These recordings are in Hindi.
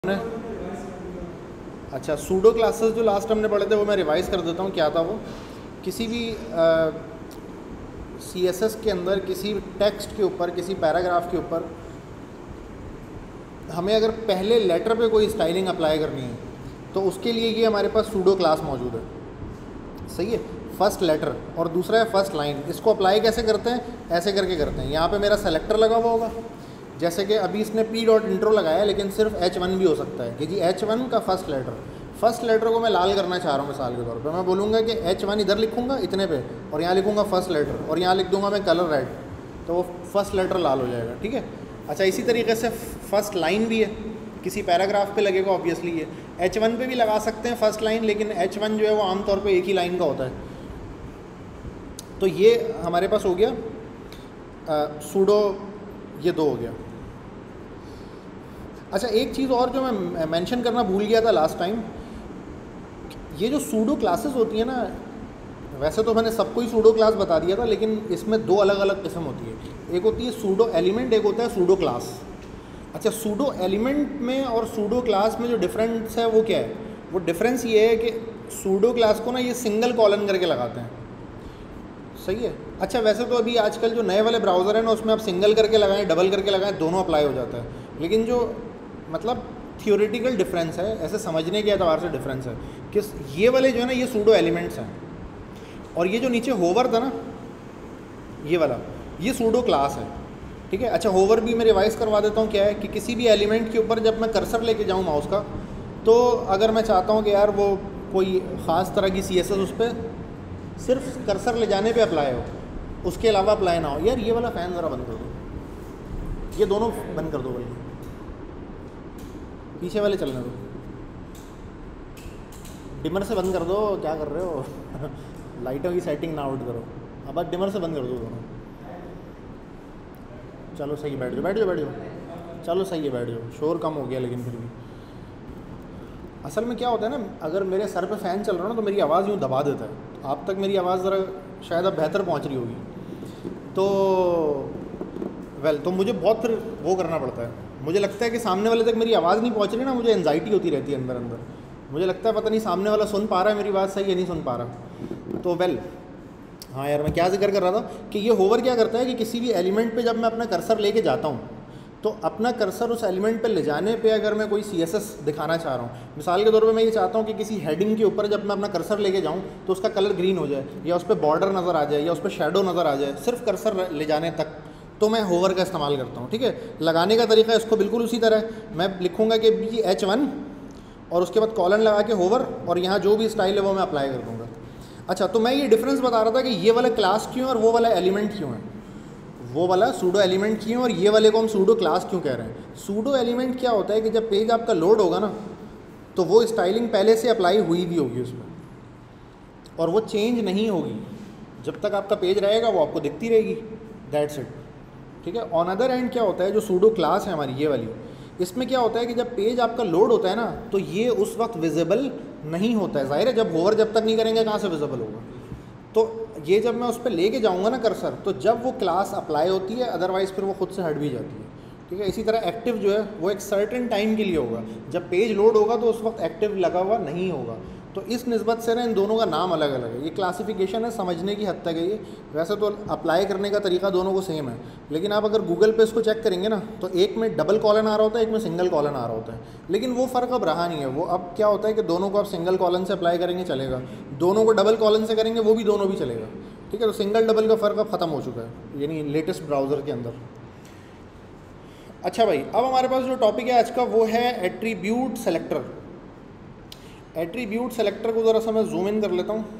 अच्छा, सूडो क्लासेस जो लास्ट हमने पढ़े थे वो मैं रिवाइज़ कर देता हूँ। क्या था वो? किसी भी CSS के अंदर किसी टेक्स्ट के ऊपर, किसी पैराग्राफ के ऊपर हमें अगर पहले लेटर पे कोई स्टाइलिंग अप्लाई करनी है तो उसके लिए ये हमारे पास सूडो क्लास मौजूद है। सही है, फर्स्ट लेटर और दूसरा है फर्स्ट लाइन। इसको अप्लाई कैसे करते हैं? ऐसे करके करते हैं। यहाँ पे मेरा सेलेक्टर लगा हुआ होगा, जैसे कि अभी इसने p.intro लगाया, लेकिन सिर्फ H1 भी हो सकता है कि जी H1 का फर्स्ट लेटर को मैं लाल करना चाह रहा हूँ मिसाल के तौर पे। मैं बोलूँगा कि H1 इधर लिखूँगा इतने पे, और यहाँ लिखूँगा फर्स्ट लेटर, और यहाँ लिख दूँगा मैं कलर रेड, तो वो फर्स्ट लेटर लाल हो जाएगा। ठीक है। अच्छा, इसी तरीके से फर्स्ट लाइन भी है, किसी पैराग्राफ पे लगेगा ऑब्वियसली। ये H1 पे भी लगा सकते हैं फर्स्ट लाइन, लेकिन H1 जो है वो आमतौर पे एक ही लाइन का होता है। तो ये हमारे पास हो गया सूडो, ये दो हो गया। अच्छा, एक चीज़ और जो मैं मेंशन करना भूल गया था लास्ट टाइम, ये जो सूडो क्लासेस होती है ना, वैसे तो मैंने सबको ही सूडो क्लास बता दिया था, लेकिन इसमें दो अलग अलग किस्म होती है। एक होती है सूडो एलिमेंट, एक होता है सूडो क्लास। अच्छा, सूडो एलिमेंट में और सूडो क्लास में जो डिफरेंस है वो क्या है? वो डिफरेंस ये है कि सूडो क्लास को ना ये सिंगल कॉलन करके लगाते हैं। सही है। अच्छा, वैसे तो अभी आजकल जो नए वाले ब्राउज़र हैं ना, उसमें आप सिंगल करके लगाएं, डबल करके लगाएं, दोनों अप्लाई हो जाता है। लेकिन जो मतलब थियोरेटिकल डिफरेंस है, ऐसे समझने के एतबार से डिफरेंस है कि ये वाले जो है ना, ये सूडो एलिमेंट्स हैं, और ये जो नीचे होवर था ना, ये वाला, ये सूडो क्लास है। ठीक है। अच्छा, होवर भी मैं रिवाइज़ करवा देता हूँ। क्या है कि किसी भी एलिमेंट के ऊपर जब मैं कर्सर लेके जाऊँ माउस का, तो अगर मैं चाहता हूँ कि यार वो कोई ख़ास तरह की CSS उस पर सिर्फ कर्सर ले जाने पे अप्लाई हो, उसके अलावा अप्लाई ना हो, यार ये वाला फ़ैन ज़रा बंद कर दो, ये दोनों बंद कर दो, भाई पीछे वाले चलने दो, डिमर से बंद कर दो, क्या कर रहे हो? लाइटों की सेटिंग ना आउट करो, अब बस डिमर से बंद कर दो दोनों। चलो सही है, बैठ जाओ बैठ जाओ बैठ जाओ, चलो सही है, बैठ जाओ। शोर कम हो गया, लेकिन फिर भी असल में क्या होता है ना, अगर मेरे सर पे फ़ैन चल रहा है ना, तो मेरी आवाज़ यूँ दबा देता है। आप तक मेरी आवाज़ ज़रा शायद अब बेहतर पहुँच रही होगी। तो तो मुझे बहुत फिर वो करना पड़ता है। मुझे लगता है कि सामने वाले तक मेरी आवाज़ नहीं पहुँच रही ना, मुझे एंजाइटी होती रहती है अंदर अंदर। मुझे लगता है पता नहीं सामने वाला सुन पा रहा है मेरी बात सही है, नहीं सुन पा रहा। तो हाँ यार, मैं क्या जिक्र कर रहा था कि ये होवर क्या करता है कि किसी भी एलिमेंट पे जब मैं अपना कर्सर लेके जाता हूँ, तो अपना कर्सर उस एलिमेंट पे ले जाने पे अगर मैं कोई CSS दिखाना चाह रहा हूँ, मिसाल के तौर पे मैं ये चाहता हूँ कि किसी हेडिंग के ऊपर जब मैं अपना कर्सर लेके जाऊँ तो उसका कलर ग्रीन हो जाए, या उस पर बॉर्डर नज़र आ जाए, या उस पर शेडो नज़र आ जाए, सिर्फ कर्सर ले जाने तक, तो मैं होवर का इस्तेमाल करता हूँ। ठीक है। लगाने का तरीका इसको बिल्कुल उसी तरह है। मैं लिखूँगा कि H1 और उसके बाद कॉलन लगा के होवर, और यहाँ जो भी स्टाइल है वो मैं अप्लाई कर दूँगा। अच्छा, तो मैं ये डिफरेंस बता रहा था कि ये वाला क्लास क्यों और वो वाला एलिमेंट क्यों है। वो वाला सूडो एलिमेंट क्यों और ये वाले को हम सूडो क्लास क्यों कह रहे हैं। सूडो एलिमेंट क्या होता है कि जब पेज आपका लोड होगा ना, तो वो स्टाइलिंग पहले से अप्लाई हुई भी होगी उसमें, और वो चेंज नहीं होगी। जब तक आपका पेज रहेगा वो आपको दिखती रहेगी, दैट्स इट। ठीक है। ऑन अदर एंड क्या होता है, जो सूडो क्लास है हमारी ये वाली, इसमें क्या होता है कि जब पेज आपका लोड होता है ना, तो ये उस वक्त विजिबल नहीं होता है। ज़ाहिर है, जब होवर जब तक नहीं करेंगे कहाँ से विजिबल होगा। तो ये जब मैं उस पर लेके जाऊँगा ना कर्सर, तो जब वो क्लास अप्लाई होती है, अदरवाइज़ फिर वो खुद से हट भी जाती है। ठीक है। इसी तरह एक्टिव जो है वो एक सर्टेन टाइम के लिए होगा, जब पेज लोड होगा तो उस वक्त एक्टिव लगा हुआ नहीं होगा। तो इस निस्बत से ना इन दोनों का नाम अलग अलग है। ये क्लासिफिकेशन है, समझने की हद तक है ये। वैसे तो अप्लाई करने का तरीका दोनों को सेम है, लेकिन आप अगर गूगल पे इसको चेक करेंगे ना, तो एक में डबल कॉलन आ रहा होता है, एक में सिंगल कॉलन आ रहा होता है। लेकिन वो फ़र्क अब रहा नहीं है। वो अब क्या होता है कि दोनों को आप सिंगल कॉलन से अप्लाई करेंगे चलेगा, दोनों को डबल कॉलन से करेंगे वो भी दोनों भी चलेगा। ठीक है। तो सिंगल डबल का फ़र्क अब ख़त्म हो चुका है, यानी लेटेस्ट ब्राउज़र के अंदर। अच्छा भाई, अब हमारे पास जो टॉपिक है आज का वो है एट्रीब्यूट सेलेक्टर। एट्रीब्यूट सेलेक्टर को ज़रा सा मैं जूम इन कर लेता हूँ।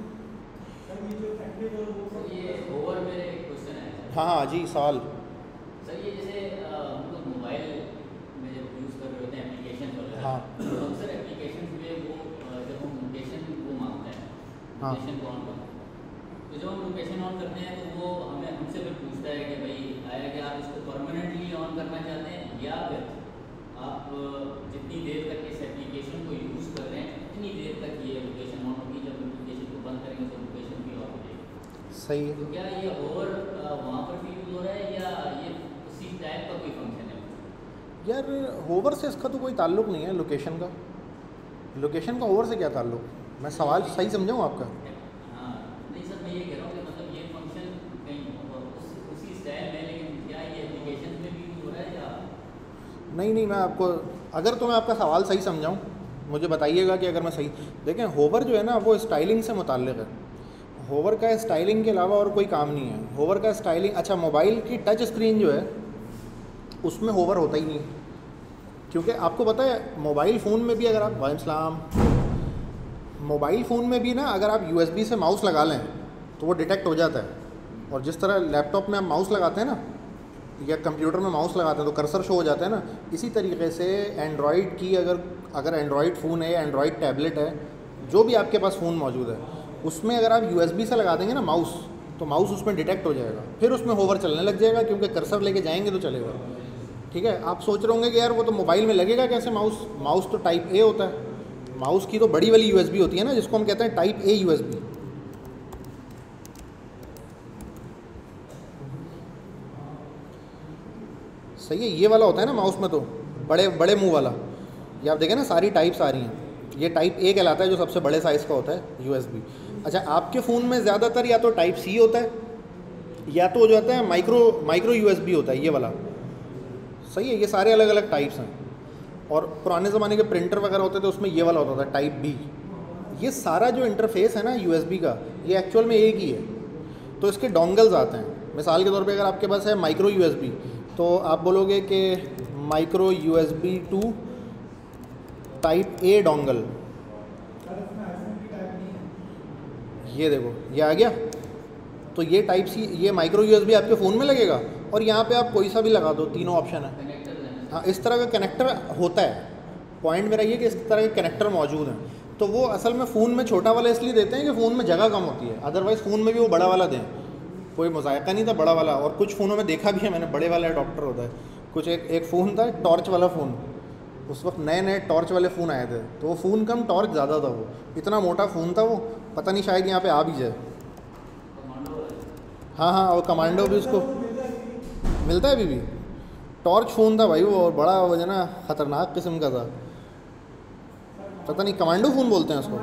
हाँ हाँ जी, सवाल। सर ये जैसे हम लोग मोबाइल में जब यूज़ कर रहे होते हैं एप्लीकेशन वगैरह, हाँ। तो अक्सर एप्लीकेशन में वो जब हम लोकेशन को मांगते हैं, हाँ। लोकेशन को ऑन करते हैं, तो जब हम लोकेशन ऑन करते हैं तो वो हमें हमसे फिर पूछता है कि भाई आया कि आप इसको परमानेंटली ऑन करना चाहते हैं, या फिर आप जितनी देर तक इस एप्लीकेशन को यूज़ कर रहे हैं उतनी देर तक ये लोकेशन ऑन होगी, जब एप्लीकेशन को बंद करेंगे तो लोकेशन भी ऑफ हो जाएगी। सही है। तो क्या ये ओवर वहाँ पर भी यूज़ हो रहा है, या ये उसी टाइप का कोई फंक्शन है? यार होवर से इसका तो कोई ताल्लुक़ नहीं है, लोकेशन का। लोकेशन का होवर से क्या ताल्लुक़? मैं सवाल सही समझाऊँ आपका? हाँ नहीं सर, मैं ये कह रहा हूँ कि मतलब ये फंक्शन कहीं उसी स्टाइल में, लेकिन क्या ये एप्लीकेशन में भी यूज हो रहा है या? नहीं, मैं आपको, अगर तो मैं आपका सवाल सही समझाऊँ, मुझे बताइएगा कि अगर मैं सही। देखें, होवर जो है ना वो स्टाइलिंग से मुताल्लिक़ है। होवर का स्टाइलिंग के अलावा और कोई काम नहीं है। होवर का स्टाइलिंग, अच्छा मोबाइल की टच स्क्रीन जो है उसमें होवर होता ही नहीं, क्योंकि आपको पता है मोबाइल फ़ोन में भी अगर आप, वालेकुम सलाम, मोबाइल फ़ोन में भी ना अगर आप USB से माउस लगा लें तो वो डिटेक्ट हो जाता है। और जिस तरह लैपटॉप में आप माउस लगाते हैं ना, या कंप्यूटर में माउस लगाते हैं तो कर्सर शो हो जाता है ना, इसी तरीके से एंड्रॉयड की अगर एंड्रॉयड फ़ोन है या एंड्रॉयड टैबलेट है, जो भी आपके पास फ़ोन मौजूद है, उसमें अगर आप USB से लगा देंगे ना माउस, तो माउस उसमें डिटेक्ट हो जाएगा, फिर उसमें होवर चलने लग जाएगा, क्योंकि कर्सर लेके जाएंगे तो चलेगा। ठीक है, आप सोच रहे होंगे कि यार वो तो मोबाइल में लगेगा कैसे माउस? माउस तो टाइप A होता है, माउस की तो बड़ी वाली USB होती है ना, जिसको हम कहते हैं टाइप A USB। सही है, ये वाला होता है ना माउस में, तो बड़े बड़े मुंह वाला। ये आप देखें ना, सारी टाइप्स आ रही हैं, ये टाइप A कहलाता है, जो सबसे बड़े साइज़ का होता है USB। अच्छा, आपके फ़ोन में ज़्यादातर या तो टाइप C होता है, या तो जो होता है माइक्रो USB होता है, ये वाला। सही है, ये सारे अलग अलग टाइप्स हैं। और पुराने ज़माने के प्रिंटर वगैरह होते थे, उसमें ये वाला होता था टाइप B। ये सारा जो इंटरफेस है ना USB का, ये एक्चुअल में एक ही है। तो इसके डोंगल्स आते हैं। मिसाल के तौर पे अगर आपके पास है माइक्रो USB, तो आप बोलोगे कि micro USB to type A dongle, ये देखो ये आ गया। तो ये टाइप C, ये माइक्रो USB आपके फ़ोन में लगेगा, और यहाँ पे आप कोई सा भी लगा दो, तीनों ऑप्शन है। हाँ, इस तरह का कनेक्टर होता है। पॉइंट मेरा ये कि इस तरह के कनेक्टर मौजूद हैं। तो वो असल में फ़ोन में छोटा वाला इसलिए देते हैं कि फ़ोन में जगह कम होती है, अदरवाइज़ फ़ोन में भी वो बड़ा वाला दें, कोई मज़ायका नहीं था बड़ा वाला। और कुछ फ़ोनों में देखा भी है मैंने, बड़े वाला अडॉप्टर होता है। कुछ एक फ़ोन था टॉर्च वाला फ़ोन, उस वक्त नए नए टॉर्च वाले फ़ोन आए थे, तो वो फ़ोन कम टॉर्च ज़्यादा था, वो इतना मोटा फ़ोन था वो, पता नहीं शायद यहाँ पे आ भी जाए। हाँ, और कमांडो भी उसको मिलता है अभी भी। टॉर्च फ़ोन था भाई वो, और बड़ा वो जो ना ख़तरनाक किस्म का था, पता नहीं कमांडो फ़ोन बोलते हैं उसको,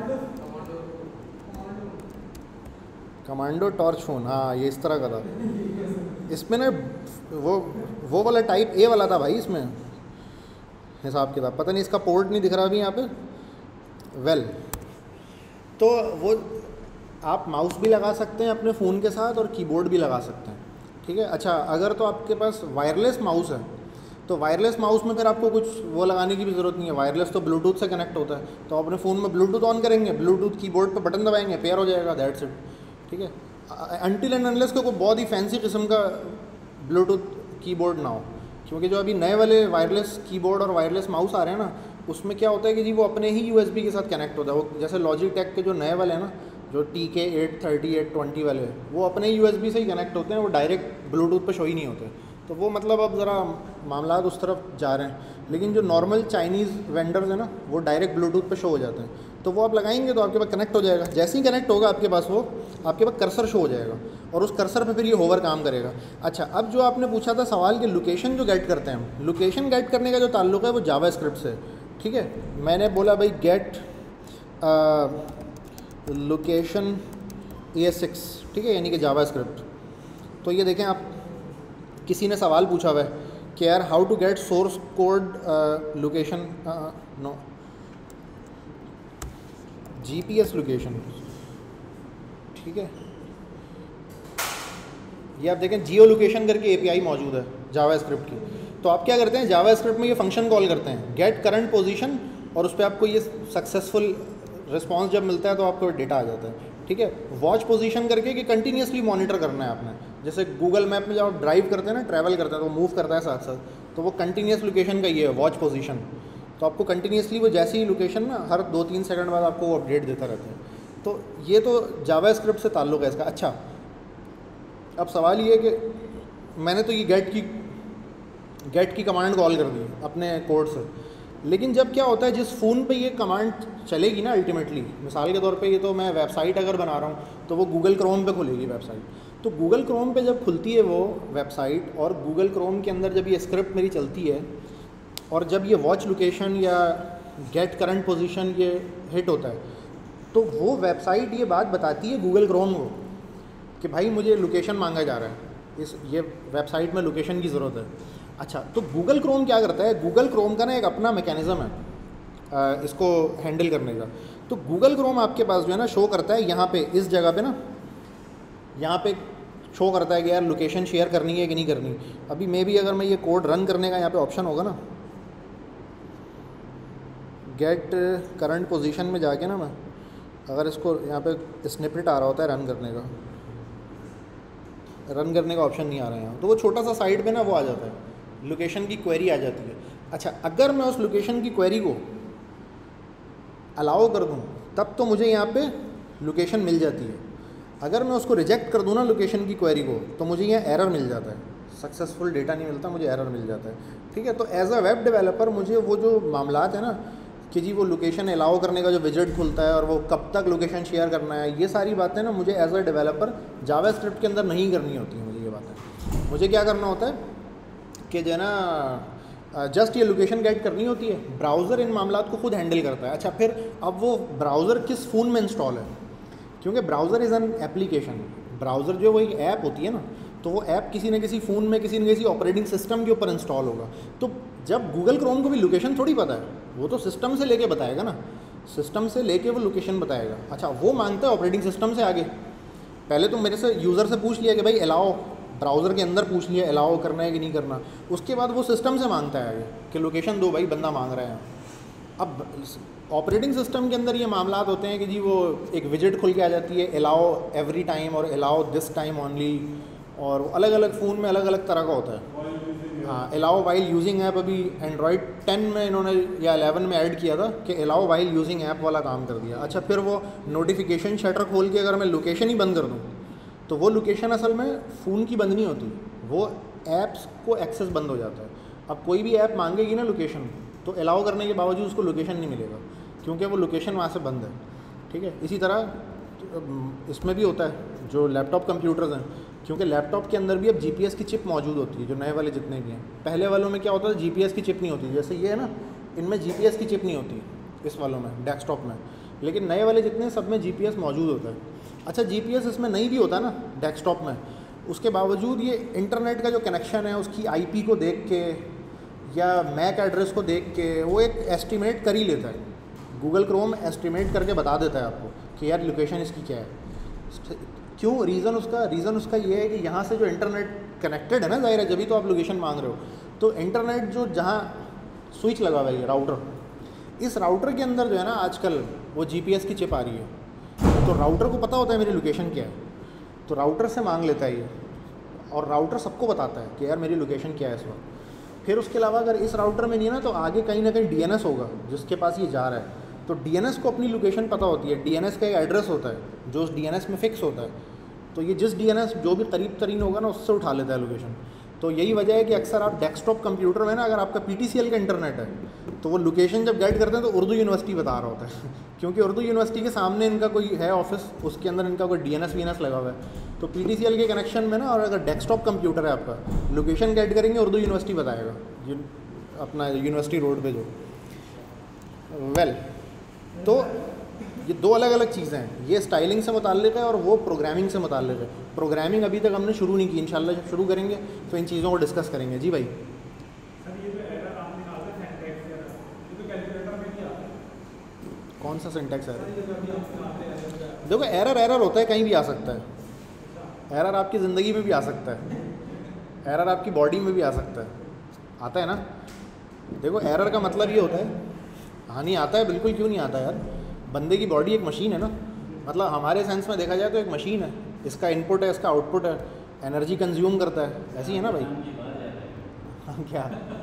कमांडो टॉर्च फ़ोन। हाँ, ये इस तरह का था। इसमें ना वो वाला टाइप A वाला था भाई, इसमें हिसाब किताब पता नहीं, इसका पोर्ट नहीं दिख रहा अभी यहाँ पे। वेल, तो वो आप माउस भी लगा सकते हैं अपने फ़ोन के साथ, और कीबोर्ड भी लगा सकते हैं। ठीक है, अच्छा अगर तो आपके पास वायरलेस माउस है, तो वायरलेस माउस में फिर आपको कुछ वो लगाने की भी ज़रूरत नहीं है। वायरलेस तो ब्लूटूथ से कनेक्ट होता है, तो अपने फ़ोन में ब्लूटूथ ऑन करेंगे, ब्लूटूथ कीबोर्ड पे बटन दबाएंगे, पेयर हो जाएगा, दैट्स इट। ठीक है, अनटिल एंड अनलेस को कोई बहुत ही फैंसी किस्म का ब्लूटूथ कीबोर्ड ना हो, क्योंकि जो अभी नए वाले वायरलेस कीबोर्ड और वायरलेस माउस आ रहे हैं ना, उसमें क्या होता है कि जी वो अपने ही USB के साथ कनेक्ट होता है। वो जैसे लॉजिटेक के जो नए वाले हैं ना, जो TK830 820 वाले, वो अपने USB से ही कनेक्ट होते हैं, वो डायरेक्ट ब्लूटूथ पे शो ही नहीं होते। तो वो मतलब अब ज़रा मामला उस तरफ जा रहे हैं। लेकिन जो नॉर्मल चाइनीज़ वेंडर्स हैं ना, वो डायरेक्ट ब्लूटूथ पे शो हो जाते हैं, तो वो आप लगाएंगे तो आपके पास कनेक्ट हो जाएगा। जैसे ही कनेक्ट होगा आपके पास, वो आपके पास कर्सर शो हो जाएगा, और उस कर्सर पे फिर ये होवर काम करेगा। अच्छा, अब जो आपने पूछा था सवाल कि लोकेशन जो गेट करते हैं, लोकेशन गेट करने का जो ताल्लुक है वो जावास्क्रिप्ट से। ठीक है, मैंने बोला भाई गेट लोकेशन ES6, ठीक है, यानी कि जावास्क्रिप्ट। तो ये देखें आप, किसी ने सवाल पूछा हुआ है कि यार how to get source code location, no GPS location. ठीक है, ये आप देखें जियो लोकेशन करके API मौजूद है जावास्क्रिप्ट की। तो आप क्या करते हैं, जावास्क्रिप्ट में ये फंक्शन कॉल करते हैं गेट करंट पोजीशन, और उस पर आपको ये सक्सेसफुल रिस्पांस जब मिलता है तो आपको डेटा आ जाता है। ठीक है, वॉच पोजीशन करके कि कंटिन्यूसली मॉनिटर करना है आपने। जैसे गूगल मैप में जब आप ड्राइव करते हैं ना, ट्रैवल करते हैं, तो वो मूव करता है साथ साथ, तो वो कंटिन्यूस लोकेशन का ये है वॉच पोजीशन। तो आपको कंटिन्यूसली वो जैसी लोकेशन ना हर 2-3 सेकंड बाद आपको वो अपडेट देता रहता है। तो ये तो जावास्क्रिप्ट से ताल्लुक़ है इसका। अच्छा, अब सवाल ये है कि मैंने तो ये गेट की कमांड कॉल कर दी अपने कोड से, लेकिन जब क्या होता है, जिस फ़ोन पे ये कमांड चलेगी ना अल्टीमेटली, मिसाल के तौर पे ये तो मैं वेबसाइट अगर बना रहा हूँ तो वो गूगल क्रोम पे खुलेगी वेबसाइट। तो गूगल क्रोम पे जब खुलती है वो वेबसाइट, और गूगल क्रोम के अंदर जब ये स्क्रिप्ट मेरी चलती है, और जब ये वॉच लोकेशन या गेट करंट पोजीशन ये हिट होता है तो वो वेबसाइट ये बात बताती है गूगल क्रोम को कि भाई मुझे लोकेशन मांगा जा रहा है, ये वेबसाइट में लोकेशन की ज़रूरत है। अच्छा, तो गूगल क्रोम क्या करता है, गूगल क्रोम का ना एक अपना मैकेनिज़्म है इसको हैंडल करने का। तो गूगल क्रोम आपके पास जो है ना शो करता है यहाँ पे, इस जगह पे ना, यहाँ पे शो करता है कि यार लोकेशन शेयर करनी है कि नहीं करनी। अभी मे भी अगर मैं ये कोड रन करने का यहाँ पे ऑप्शन होगा ना, गेट करंट पोजीशन में जाके ना, मैं अगर इसको यहाँ पे स्निपेट आ रहा होता है रन करने का ऑप्शन नहीं आ रहा है यहाँ, तो वो छोटा सा साइड पे ना वो आ जाता है, लोकेशन की क्वेरी आ जाती है। अच्छा, अगर मैं उस लोकेशन की क्वेरी को अलाउ कर दूँ तब तो मुझे यहाँ पे लोकेशन मिल जाती है। अगर मैं उसको रिजेक्ट कर दूँ ना लोकेशन की क्वेरी को, तो मुझे यहाँ एरर मिल जाता है, सक्सेसफुल डेटा नहीं मिलता, मुझे एरर मिल जाता है। ठीक है, तो एज अ वेब डेवलपर मुझे वो जो मामलात है ना कि जी वो लोकेशन अलाउ करने का जो विजेट खुलता है और वो कब तक लोकेशन शेयर करना है, ये सारी बातें ना मुझे एज अ डेवलपर जावास्क्रिप्ट के अंदर नहीं करनी होती हैं। मुझे ये बातें, मुझे क्या करना होता है कि जो है ना जस्ट ये लोकेशन गेट करनी होती है, ब्राउज़र इन मामलात को खुद हैंडल करता है। अच्छा, फिर अब वो ब्राउज़र किस फ़ोन में इंस्टॉल है, क्योंकि browser is an application, browser जो वो एक ऐप होती है ना, तो वो ऐप किसी न किसी फ़ोन में किसी न किसी ऑपरेटिंग सिस्टम के ऊपर इंस्टॉल होगा। तो जब गूगल क्रोम को भी लोकेशन थोड़ी पता है, वो तो सिस्टम से लेके बताएगा ना, सिस्टम से लेके वो लोकेशन बताएगा। अच्छा, वो मांगता है ऑपरेटिंग सिस्टम से आगे, पहले तो मेरे से यूज़र से पूछ लिया कि भाई अलाउ, ब्राउज़र के अंदर पूछ लिया अलाउ करना है कि नहीं करना, उसके बाद वो सिस्टम से मांगता है आगे कि लोकेशन दो भाई, बंदा मांग रहा है। अब ऑपरेटिंग सिस्टम के अंदर ये मामलात होते हैं कि जी वो एक विजेट खुल के आ जाती है, अलाउ एवरी टाइम और अलाउ दिस टाइम ओनली, और अलग अलग फ़ोन में अलग अलग तरह का होता है। हाँ, अलाउ वाइल यूजिंग ऐप अभी एंड्रॉयड 10 में इन्होंने या 11 में ऐड किया था कि अलाउ वाइल यूजिंग ऐप वाला काम कर दिया। अच्छा, फिर वो नोटिफिकेशन शटर खोल के अगर मैं लोकेशन ही बंद कर दूँ तो वो लोकेशन असल में फ़ोन की बंद नहीं होती, वो ऐप्स को एक्सेस बंद हो जाता है। अब कोई भी ऐप मांगेगी ना लोकेशन, तो अलाउ करने के बावजूद उसको लोकेशन नहीं मिलेगा, क्योंकि वो लोकेशन वहाँ से बंद है। ठीक है, इसी तरह इसमें भी होता है जो लैपटॉप कंप्यूटर्स हैं, क्योंकि लैपटॉप के अंदर भी अब जीपीएस की चिप मौजूद होती है, जो नए वाले जितने भी हैं। पहले वालों में क्या होता था, जीपीएस की चिप नहीं होती, जैसे ये है ना, इनमें जीपीएस की चिप नहीं होती इस वालों में, डेस्कटॉप में, लेकिन नए वाले जितने सब में जीपीएस मौजूद होता है। अच्छा, जीपीएस इसमें नहीं भी होता ना डेस्कटॉप में, उसके बावजूद ये इंटरनेट का जो कनेक्शन है उसकी आईपी को देख के या मैक एड्रेस को देख के वो एक एस्टिमेट कर ही लेता है। गूगल क्रोम एस्टिमेट करके बता देता है आपको कि यार लोकेशन इसकी क्या है। क्यों, रीज़न उसका ये है कि यहाँ से जो इंटरनेट कनेक्टेड है ना, ज़ाहिर है जब भी तो आप लोकेशन मांग रहे हो, तो इंटरनेट जो जहाँ स्विच लगा हुआ है राउटर, इस राउटर के अंदर जो है ना आजकल वो जीपीएस की चिप आ रही है, तो राउटर को पता होता है मेरी लोकेशन क्या है, तो राउटर से मांग लेता है ये, और राउटर सबको बताता है कि यार मेरी लोकेशन क्या है इस वक्त। फिर उसके अलावा अगर इस राउटर में नहीं है ना, तो आगे कहीं ना कहीं डीएनएस होगा जिसके पास ये जा रहा है, तो डीएनएस को अपनी लोकेशन पता होती है, डीएनएस का एक एड्रेस होता है जो उस डीएनएस में फ़िक्स होता है, तो ये जिस डीएनएस जो भी करीब तरीन होगा ना उससे उठा लेता है लोकेशन। तो यही वजह है कि अक्सर आप डेस्कटॉप कंप्यूटर में ना, अगर आपका पीटीसीएल का इंटरनेट है, तो वो लोकेशन जब गेट करते हैं तो उर्दू यूनिवर्सिटी बता रहा होता है क्योंकि उर्दू यूनिवर्सिटी के सामने इनका कोई है ऑफिस, उसके अंदर इनका कोई डीएनएस वीएनएस लगा हुआ है, तो पीटीसीएल के कनेक्शन में ना, और अगर डेस्कटॉप कंप्यूटर है आपका, लोकेशन गेट करेंगे उर्दू यूनिवर्सिटी बताएगा, अपना यूनिवर्सिटी रोड पे जो। वेल, तो ये दो अलग अलग चीज़ें हैं, ये स्टाइलिंग से मुताल्लिक़ है और वो प्रोग्रामिंग से मुताल्लिक़ है। प्रोग्रामिंग अभी तक हमने शुरू नहीं की, इंशाल्लाह जब शुरू करेंगे तो इन चीज़ों को डिस्कस करेंगे। जी भाई, कौन सा सिंटैक्स है? देखो, एरर होता है, कहीं भी आ सकता है। एरर आपकी ज़िंदगी में भी आ सकता है, एरर आपकी बॉडी में भी आ सकता है, आता है ना। देखो, एरर का मतलब ये होता है, हाँ नहीं आता है, बिल्कुल क्यों नहीं आता यार, बंदे की बॉडी एक मशीन है ना, मतलब हमारे सेंस में देखा जाए तो एक मशीन है, इसका इनपुट है, इसका आउटपुट है, एनर्जी कंज्यूम करता है, ऐसी है ना भाई। हाँ, क्या?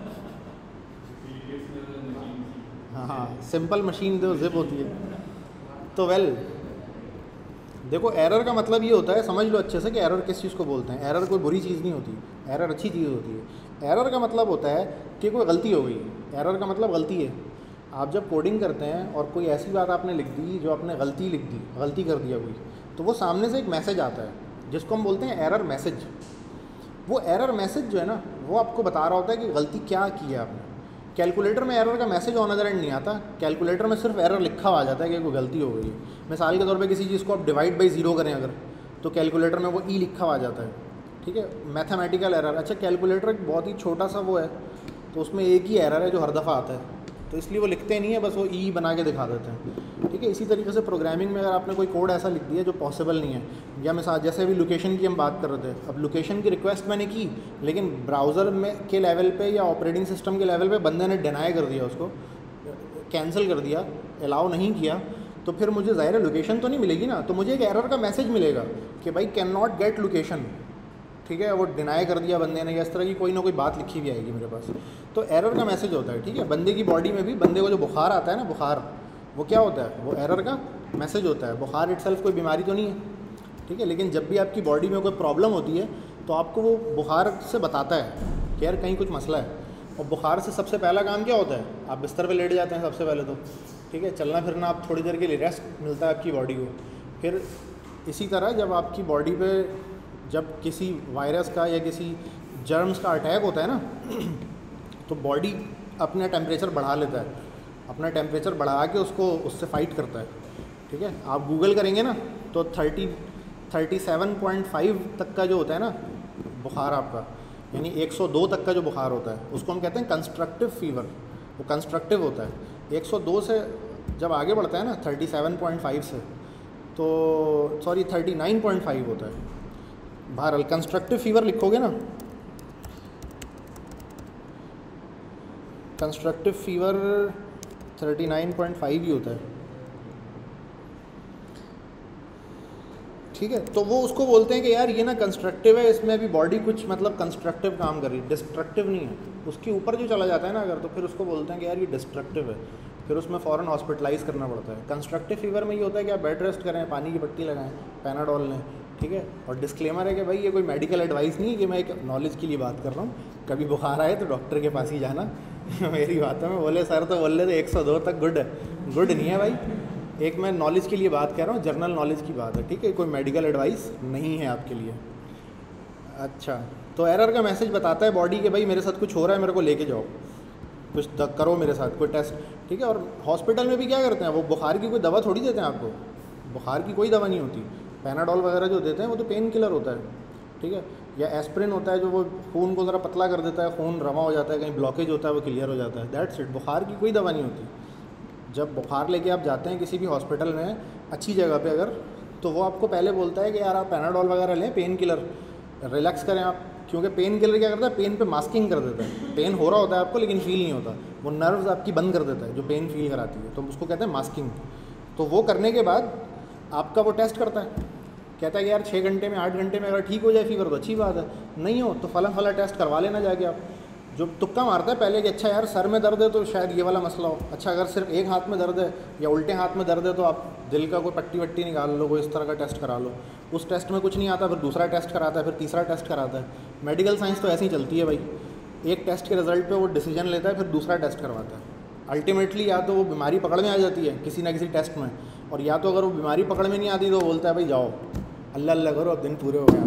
हाँ, सिंपल मशीन जो जिप होती है। तो वेल, देखो, एरर का मतलब ये होता है, समझ लो अच्छे से कि एरर किस चीज़ को बोलते हैं। एरर कोई बुरी चीज़ नहीं होती, एरर अच्छी चीज़ होती है। एरर का मतलब होता है कि कोई गलती हो गई, एरर का मतलब गलती है। आप जब कोडिंग करते हैं और कोई ऐसी बात आपने लिख दी जो आपने गलती लिख दी, गलती कर दिया कोई, तो वो सामने से एक मैसेज आता है जिसको हम बोलते हैं एरर मैसेज। वो एरर मैसेज जो है ना, वो आपको बता रहा होता है कि गलती क्या की है आपने। कैलकुलेटर में एरर का मैसेज ऑन अदर एंड नहीं आता, कैलकुलेटर में सिर्फ एरर लिखा हुआ आ जाता है कि कोई गलती हो गई है। मिसाल के तौर पे किसी चीज़ को आप डिवाइड बाई 0 करें अगर, तो कैलकुलेटर में वो ई लिखा हुआ आ जाता है, ठीक है, मैथमेटिकल एरर। अच्छा कैलकुलेटर एक बहुत ही छोटा सा वो है, तो उसमें एक ही एरर है जो हर दफ़ा आता है, तो इसलिए वो लिखते नहीं है, बस वो ई बना के दिखा देते हैं, ठीक है। इसी तरीके से प्रोग्रामिंग में अगर आपने कोई कोड ऐसा लिख दिया जो पॉसिबल नहीं है, या मिसाल जैसे अभी लोकेशन की हम बात कर रहे थे, अब लोकेशन की रिक्वेस्ट मैंने की लेकिन ब्राउज़र में के लेवल पे या ऑपरेटिंग सिस्टम के लेवल पे बंदे ने डिनाई कर दिया, उसको कैंसिल कर दिया, अलाउ नहीं किया, तो फिर मुझे ज़ाहिर है लोकेशन तो नहीं मिलेगी ना, तो मुझे एक एरर का मैसेज मिलेगा कि भाई कैन नॉट गेट लोकेशन, ठीक है, वो डिनाई कर दिया बंदे ने, या इस तरह की कोई ना कोई बात लिखी भी आएगी मेरे पास, तो एरर का मैसेज होता है, ठीक है। बंदे की बॉडी में भी बंदे को जो बुखार आता है ना, बुखार, वो क्या होता है, वो एरर का मैसेज होता है। बुखार इटसेल्फ कोई बीमारी तो नहीं है, ठीक है, लेकिन जब भी आपकी बॉडी में कोई प्रॉब्लम होती है तो आपको वो बुखार से बताता है कि यार कहीं कुछ मसला है। और बुखार से सबसे पहला काम क्या होता है, आप बिस्तर पे लेट जाते हैं सबसे पहले तो, ठीक है, चलना फिरना, आप थोड़ी देर के लिए रेस्ट मिलता है आपकी बॉडी को। फिर इसी तरह जब आपकी बॉडी पे जब किसी वायरस का या किसी जर्म्स का अटैक होता है ना, तो बॉडी अपना टेम्परेचर बढ़ा लेता है, अपना टेम्परेचर बढ़ा के उसको उससे फाइट करता है, ठीक है। आप गूगल करेंगे ना तो 37.5 तक का जो होता है ना बुखार आपका, यानी 102 तक का जो बुखार होता है उसको हम कहते हैं कंस्ट्रक्टिव फीवर, वो कंस्ट्रक्टिव होता है। 102 से जब आगे बढ़ता है ना 37.5 से, तो सॉरी 39.5 होता है। बहरहाल कंस्ट्रक्टिव फीवर लिखोगे ना, कंस्ट्रक्टिव फीवर 39.5 ही होता है, ठीक है। तो वो उसको बोलते हैं कि यार ये ना कंस्ट्रक्टिव है, इसमें अभी बॉडी कुछ मतलब कंस्ट्रक्टिव काम कर रही है, डिस्ट्रक्टिव नहीं है। उसके ऊपर जो चला जाता है ना अगर, तो फिर उसको बोलते हैं कि यार ये डिस्ट्रक्टिव है, फिर उसमें फ़ौरन हॉस्पिटलाइज करना पड़ता है। कंस्ट्रक्टिव फीवर में ये होता है कि आप बेड रेस्ट करें, पानी की पट्टी लगाएं, पैनाडोल लें, ठीक है। और डिस्क्लेमर है कि भाई ये कोई मेडिकल एडवाइस नहीं है, कि मैं एक नॉलेज के लिए बात कर रहा हूँ, कभी बुखार आए तो डॉक्टर के पास ही जाना। मेरी बातों में बोले सर तो बोल रहे थे 102 तक गुड है, गुड नहीं है भाई, एक मैं नॉलेज के लिए बात कर रहा हूँ, जनरल नॉलेज की बात है, ठीक है, कोई मेडिकल एडवाइस नहीं है आपके लिए। अच्छा, तो एरर का मैसेज बताता है बॉडी के भाई मेरे साथ कुछ हो रहा है, मेरे को लेके जाओ, कुछ करो मेरे साथ, कोई टेस्ट, ठीक है। और हॉस्पिटल में भी क्या करते हैं, वो बुखार की कोई दवा थोड़ी देते हैं आपको, बुखार की कोई दवा नहीं होती। पैनाडोल वगैरह जो देते हैं वो तो पेन किलर होता है, ठीक है, या एस्प्रिन होता है जो वो खून को ज़रा पतला कर देता है, खून रवा हो जाता है, कहीं ब्लॉकेज होता है वो क्लियर हो जाता है, दैट्स इट। बुखार की कोई दवा नहीं होती। जब बुखार लेके आप जाते हैं किसी भी हॉस्पिटल में अच्छी जगह पे अगर, तो वो आपको पहले बोलता है कि यार आप पैनाडोल वगैरह लें, पेन किलर, रिलैक्स करें आप, क्योंकि पेन किलर क्या करता है, पेन पे मास्किंग कर देता है। पेन हो रहा होता है आपको लेकिन फील नहीं होता, वो नर्व्स आपकी बंद कर देता है जो पेन फील कराती है, तो उसको कहते हैं मास्किंग। तो वो करने के बाद आपका वो टेस्ट करता है, कहता है कि यार 6 घंटे में 8 घंटे में अगर ठीक हो जाए फीवर तो अच्छी बात है, नहीं हो तो फला टेस्ट करवा लेना जाके आप। जो तुक्का मारता है पहले कि अच्छा यार सर में दर्द है तो शायद ये वाला मसला हो, अच्छा अगर सिर्फ एक हाथ में दर्द है या उल्टे हाथ में दर्द है तो आप दिल का कोई पट्टी वट्टी निकाल लो, कोई इस तरह का टेस्ट करा लो। उस टेस्ट में कुछ नहीं आता, फिर दूसरा टेस्ट कराता है, फिर तीसरा टेस्ट कराता है। मेडिकल साइंस तो ऐसी ही चलती है भाई, एक टेस्ट के रिजल्ट पे वो डिसीजन लेता है, फिर दूसरा टेस्ट करवाता है। अल्टीमेटली या तो वो बीमारी पकड़ में आ जाती है किसी ना किसी टेस्ट में, और या तो अगर वो बीमारी पकड़ में नहीं आती तो बोलता है भाई जाओ अल्लाह अल्लाह करो अब दिन पूरे हो गए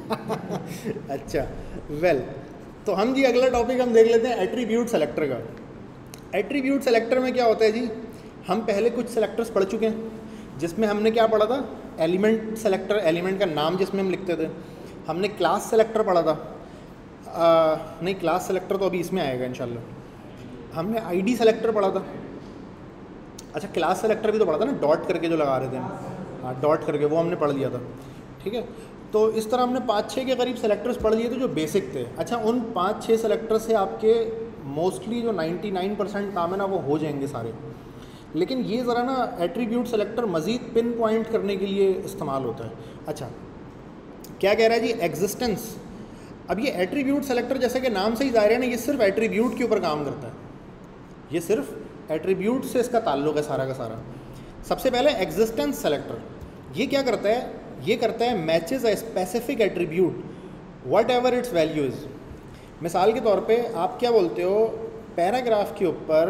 आपके। अच्छा वेल, तो हम जी अगला टॉपिक हम देख लेते हैं एट्रीब्यूट सेलेक्टर का। एट्रीब्यूट सेलेक्टर में क्या होता है जी, हम पहले कुछ सेलेक्टर्स पढ़ चुके हैं जिसमें हमने क्या पढ़ा था, एलिमेंट सेलेक्टर, एलिमेंट का नाम जिसमें हम लिखते थे। हमने क्लास सेलेक्टर पढ़ा था, नहीं क्लास सेलेक्टर तो अभी इसमें आएगा इंशाल्लाह। हमने आईडी सेलेक्टर पढ़ा था, अच्छा क्लास सेलेक्टर भी तो पढ़ा था ना, डॉट करके जो लगा रहे थे हम, हाँ डॉट करके, वो हमने पढ़ लिया था, ठीक है। तो इस तरह हमने 5-6 के करीब सेलेक्टर्स पढ़ लिए थे जो बेसिक थे। अच्छा उन 5-6 सेलेक्टर से आपके मोस्टली जो 99% काम है ना वो हो जाएंगे सारे, लेकिन ये ज़रा ना एट्रीब्यूट सेलेक्टर मज़ीद पिन पॉइंट करने के लिए इस्तेमाल होता है। अच्छा क्या कह रहा है जी, एग्जिस्टेंस। अब ये एट्रीब्यूट सेलेक्टर जैसे कि नाम से ही ज़ाहिर है ना, ये सिर्फ एट्रीब्यूट के ऊपर काम करता है, ये सिर्फ एट्रीब्यूट से इसका ताल्लुक़ है सारा का सारा। सबसे पहले एग्जिस्टेंस सेलेक्टर, ये क्या करता है, ये करता है matches a specific attribute whatever its values. मिसाल के तौर पे आप क्या बोलते हो, पैराग्राफ के ऊपर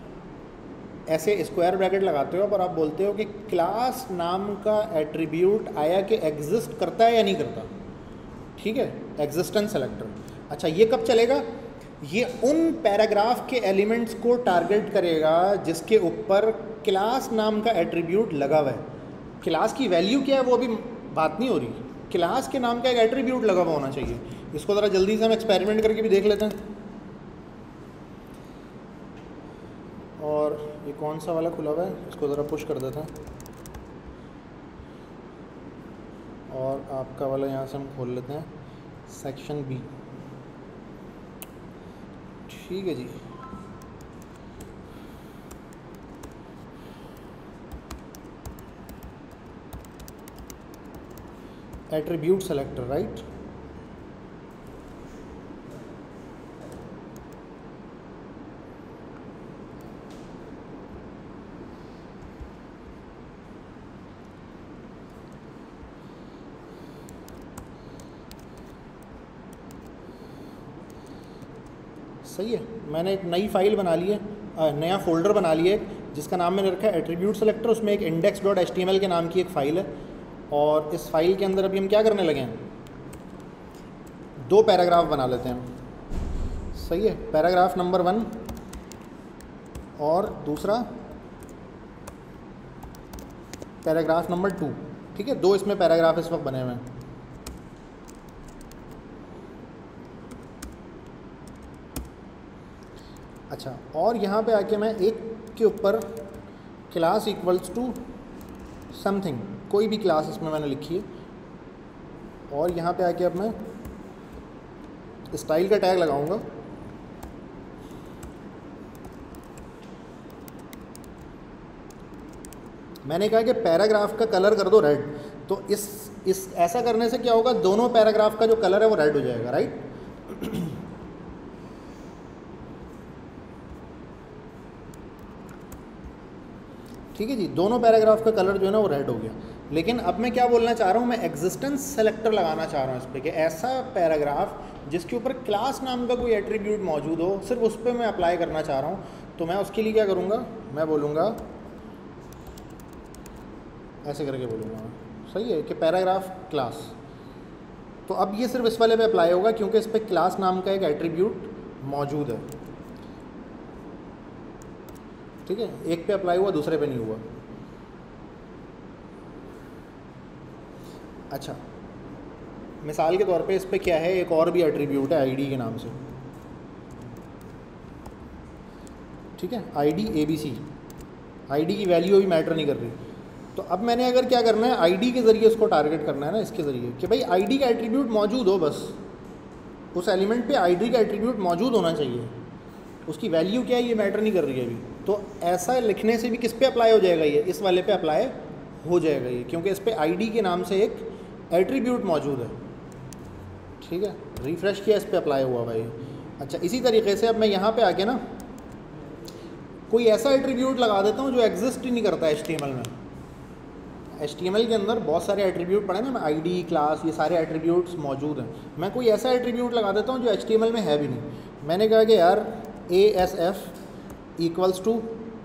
ऐसे स्क्वायर ब्रैकेट लगाते हो और आप बोलते हो कि क्लास नाम का एट्रीब्यूट आया कि एग्जिस्ट करता है या नहीं करता, ठीक है, एग्जिस्टेंस सेलेक्टर। अच्छा ये कब चलेगा, ये उन पैराग्राफ के एलिमेंट्स को टारगेट करेगा जिसके ऊपर क्लास नाम का एट्रीब्यूट लगा हुआ है। क्लास की वैल्यू क्या है वो अभी बात नहीं हो रही, क्लास के नाम का एक एट्रीब्यूट लगा हुआ होना चाहिए। इसको ज़रा जल्दी से हम एक्सपेरिमेंट करके भी देख लेते हैं। और ये कौन सा वाला खुला हुआ है, इसको ज़रा पुश कर देते हैं और आपका वाला यहाँ से हम खोल लेते हैं, सेक्शन बी। ठीक है जी। Attribute selector, right. सही है, मैंने एक नई फाइल बना ली है, नया फोल्डर बना लिया है जिसका नाम मैंने रखा है एट्रीब्यूट सेलेक्टर। उसमें एक index.html के नाम की एक फ़ाइल है और इस फाइल के अंदर अभी हम क्या करने लगे हैं, 2 पैराग्राफ बना लेते हैं। सही है, पैराग्राफ नंबर 1 और दूसरा पैराग्राफ नंबर 2। ठीक है, 2 इसमें पैराग्राफ इस वक्त बने हुए हैं। अच्छा, और यहाँ पे आके मैं एक के ऊपर क्लास इक्वल्स टू समथिंग, कोई भी क्लास इसमें मैंने लिखी है, और यहाँ पे आके अब मैं स्टाइल का टैग लगाऊंगा। मैंने कहा कि पैराग्राफ का कलर कर दो रेड, तो इस ऐसा करने से क्या होगा, दोनों पैराग्राफ का जो कलर है वो रेड हो जाएगा, राइट। ठीक है जी, दोनों पैराग्राफ का कलर जो है ना वो रेड हो गया। लेकिन अब मैं क्या बोलना चाह रहा हूँ, मैं एग्जिस्टेंस सेलेक्टर लगाना चाह रहा हूँ इस पर कि ऐसा पैराग्राफ जिसके ऊपर क्लास नाम का कोई एट्रीब्यूट मौजूद हो, सिर्फ उस पर मैं अप्लाई करना चाह रहा हूँ। तो मैं उसके लिए क्या करूँगा, मैं बोलूँगा ऐसे करके बोलूँगा, सही है, कि पैराग्राफ क्लास। तो अब ये सिर्फ इस वाले पे अप्लाई होगा क्योंकि इस पर क्लास नाम का एक एट्रीब्यूट मौजूद है। ठीक है, एक पे अप्लाई हुआ, दूसरे पे नहीं हुआ। अच्छा, मिसाल के तौर पे इस पे क्या है, एक और भी एट्रीब्यूट है आईडी के नाम से। ठीक है, आईडी ABC, आईडी की वैल्यू अभी मैटर नहीं कर रही। तो अब मैंने अगर क्या करना है, आईडी के ज़रिए उसको टारगेट करना है ना, इसके ज़रिए कि भाई आईडी का एट्रीब्यूट मौजूद हो, बस उस एलिमेंट पे आईडी का एट्रीब्यूट मौजूद होना चाहिए। उसकी वैल्यू क्या है ये मैटर नहीं कर रही है अभी। तो ऐसा लिखने से भी किस पे अप्लाई हो जाएगा, ये इस वाले पे अप्लाई हो जाएगा ये, क्योंकि इस पे आईडी के नाम से एक एट्रीब्यूट मौजूद है। ठीक है, रिफ़्रेश किया, इस पे अप्लाई हुआ भाई। अच्छा, इसी तरीके से अब मैं यहाँ पे आके ना कोई ऐसा एट्रीब्यूट लगा देता हूँ जो एग्जिस्ट ही नहीं करता HTML में। HTML के अंदर बहुत सारे एट्रीब्यूट पड़े ना, आईडी, क्लास, ये सारे एट्रीब्यूट्स मौजूद हैं। मैं कोई ऐसा एट्रीब्यूट लगा देता हूँ जो HTML में है भी नहीं। मैंने कहा कि यार ASF इक्वल्स टू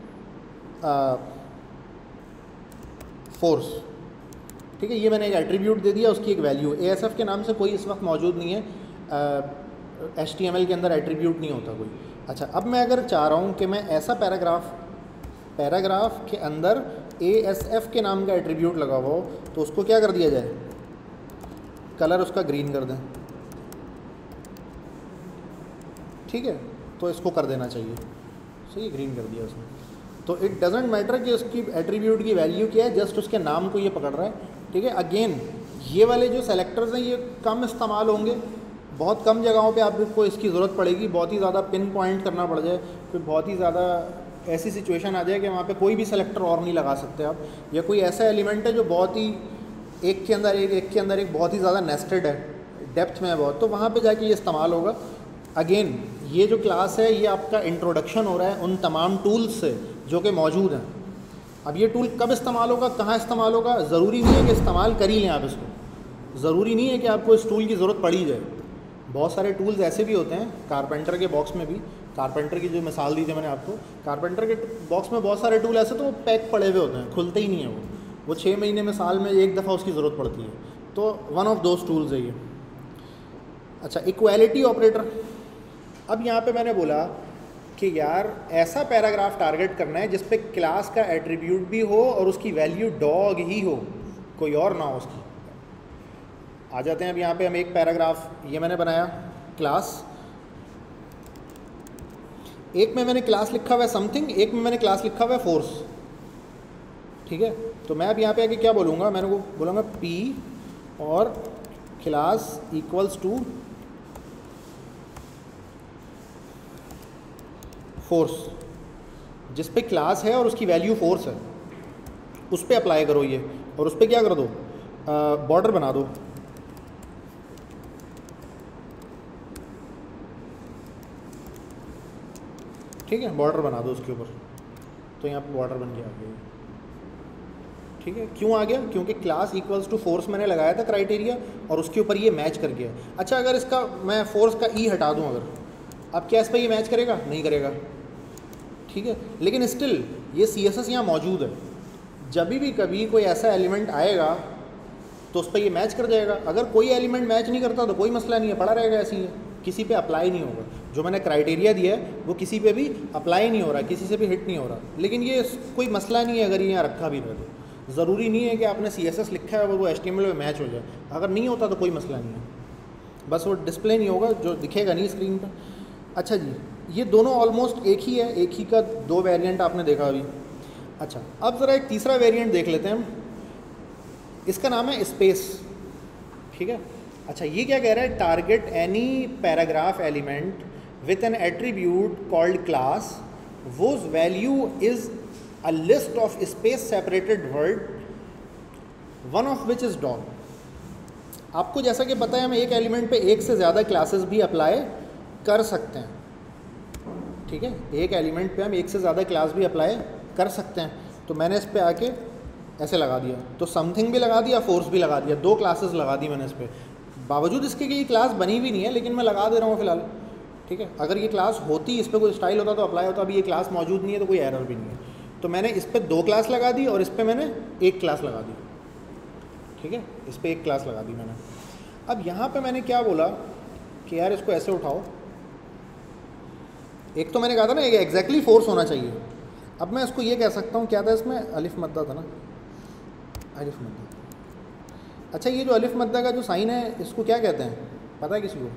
फोर्स। ठीक है, ये मैंने एक एट्रीब्यूट दे दिया, उसकी एक वैल्यू। ASF के नाम से कोई इस वक्त मौजूद नहीं है, HTML के अंदर एट्रीब्यूट नहीं होता कोई। अच्छा, अब मैं अगर चाह रहा हूँ कि मैं ऐसा पैराग्राफ के अंदर ASF के नाम का एट्रीब्यूट लगा हुआ हो, तो उसको क्या कर दिया जाए, कलर उसका ग्रीन कर दें। ठीक है, तो इसको कर देना चाहिए, सही, ग्रीन कर दिया उसने। तो इट डजेंट मैटर कि उसकी एट्रीब्यूट की वैल्यू क्या है, जस्ट उसके नाम को ये पकड़ रहा है। ठीक है, अगेन ये वाले जो सेलेक्टर्स हैं ये कम इस्तेमाल होंगे, बहुत कम जगहों पे आपको इसकी ज़रूरत पड़ेगी, बहुत ही ज़्यादा पिन पॉइंट करना पड़ जाए, फिर बहुत ही ज़्यादा ऐसी सिचुएशन आ जाए कि वहाँ पे कोई भी सेलेक्टर और नहीं लगा सकते आप, या कोई ऐसा एलिमेंट है जो बहुत ही एक के अंदर एक बहुत ही ज़्यादा नेस्टेड है, डेप्थ में है बहुत, तो वहाँ पे जाके ये इस्तेमाल होगा। अगेन ये जो क्लास है ये आपका इंट्रोडक्शन हो रहा है उन तमाम टूल्स से जो कि मौजूद हैं। अब ये टूल कब इस्तेमाल होगा, कहाँ इस्तेमाल होगा, ज़रूरी नहीं है कि इस्तेमाल कर ही लें आप इसको, ज़रूरी नहीं है कि आपको इस टूल की ज़रूरत पड़ी जाए। बहुत सारे टूल्स ऐसे भी होते हैं, कारपेंटर के बॉक्स में भी, कारपेंटर की जो मिसाल दी थी मैंने आपको, कारपेंटर के बॉक्स में बहुत सारे टूल ऐसे तो पैक पड़े हुए होते हैं, खुलते ही नहीं है वो 6 महीने में, साल में एक दफ़ा उसकी ज़रूरत पड़ती है। तो वन ऑफ दोज टूल्स है ये। अच्छा, इक्वालिटी ऑपरेटर, अब यहाँ पे मैंने बोला कि यार ऐसा पैराग्राफ टारगेट करना है जिस पे क्लास का एट्रीब्यूट भी हो और उसकी वैल्यू डॉग ही हो, कोई और ना हो उसकी। आ जाते हैं अब यहाँ पे हम एक पैराग्राफ, ये मैंने बनाया क्लास, एक में मैंने क्लास लिखा हुआ है समथिंग, एक में मैंने क्लास लिखा हुआ है फोर्स। ठीक है, तो मैं अब यहाँ पे आके क्या बोलूँगा, मैंने को बोलूँगा पी और क्लास इक्वल्स टू फोर्स, जिस पे क्लास है और उसकी वैल्यू फोर्स है, उस पे अप्लाई करो ये, और उस पे क्या कर दो, बॉर्डर बना दो। ठीक है, बॉर्डर बना दो उसके ऊपर, तो यहाँ पे बॉर्डर बन गया आ गया। ठीक है, क्यों आ गया, क्योंकि क्लास इक्वल्स टू फोर्स मैंने लगाया था क्राइटेरिया, और उसके ऊपर ये मैच कर गया। अच्छा, अगर इसका मैं फोर्स का ई हटा दूँ, अगर अब क्या इस पर ये मैच करेगा, नहीं करेगा। ठीक है, लेकिन स्टिल ये CSS यहाँ मौजूद है, जब भी कभी कोई ऐसा एलिमेंट आएगा तो उस पर ये मैच कर जाएगा। अगर कोई एलिमेंट मैच नहीं करता तो कोई मसला नहीं है, पड़ा रहेगा ऐसे ही है, किसी पे अप्लाई नहीं होगा। जो मैंने क्राइटेरिया दिया है वो किसी पे भी अप्लाई नहीं हो रहा, किसी से भी हिट नहीं हो रहा। लेकिन ये कोई मसला नहीं है अगर ये यहाँ रखा भी रहे तो। ज़रूरी नहीं है कि आपने CSS लिखा है वो HTML में मैच हो जाए, अगर नहीं होता तो कोई मसला नहीं है, बस वो डिस्प्ले नहीं होगा, जो दिखेगा नहीं स्क्रीन पर। अच्छा जी, ये दोनों ऑलमोस्ट एक ही है, एक ही का दो वेरिएंट आपने देखा अभी। अच्छा, अब ज़रा एक तीसरा वेरिएंट देख लेते हैं हम, इसका नाम है स्पेस। ठीक है, अच्छा ये क्या कह रहा है, target any paragraph element with an attribute called class whose value is a list of space separated word one of which is dog। आपको जैसा कि पता है हम एक एलिमेंट पे एक से ज़्यादा क्लासेस भी अप्लाई कर सकते हैं। ठीक है, एक एलिमेंट पे हम एक से ज़्यादा क्लास भी अप्लाई कर सकते हैं। तो मैंने इस पे आके ऐसे लगा दिया, तो समथिंग भी लगा दिया, फोर्स भी लगा दिया, दो क्लासेस लगा दी मैंने इस पर, बावजूद इसके कि ये क्लास बनी भी नहीं है, लेकिन मैं लगा दे रहा हूँ फ़िलहाल। ठीक है, अगर ये क्लास होती, इस पर कोई स्टाइल होता तो अप्लाई होता, अभी ये क्लास मौजूद नहीं है तो कोई एरर भी नहीं है। तो मैंने इस पर दो क्लास लगा दी और इस पर मैंने एक क्लास लगा दी। ठीक है, इस पर एक क्लास लगा दी मैंने। अब यहाँ पे मैंने क्या बोला कि यार इसको ऐसे उठाओ, एक तो मैंने कहा था ना ये एग्जैक्टली फोर्स होना चाहिए। अब मैं इसको ये कह सकता हूँ, क्या था इसमें, अलिफ मद्दा था ना, अलिफ मद्दा। अच्छा, ये जो अलिफ मद्दा का जो साइन है इसको क्या कहते हैं, पता है किसी को?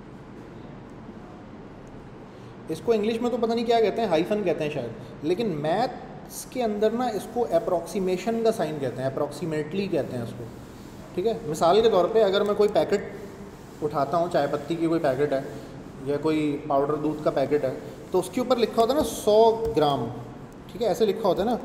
इसको इंग्लिश में तो पता नहीं क्या कहते हैं, हाइफन कहते हैं शायद, लेकिन मैथ्स के अंदर ना इसको अप्रॉक्सीमेशन का साइन कहते हैं, अप्रॉक्सीमेटली कहते हैं इसको। ठीक है, मिसाल के तौर पे अगर मैं कोई पैकेट उठाता हूँ, चाय पत्ती की कोई पैकेट है या कोई पाउडर दूध का पैकेट है, तो उसके ऊपर लिखा होता है ना 100 ग्राम। ठीक है, ऐसे लिखा होता है ना,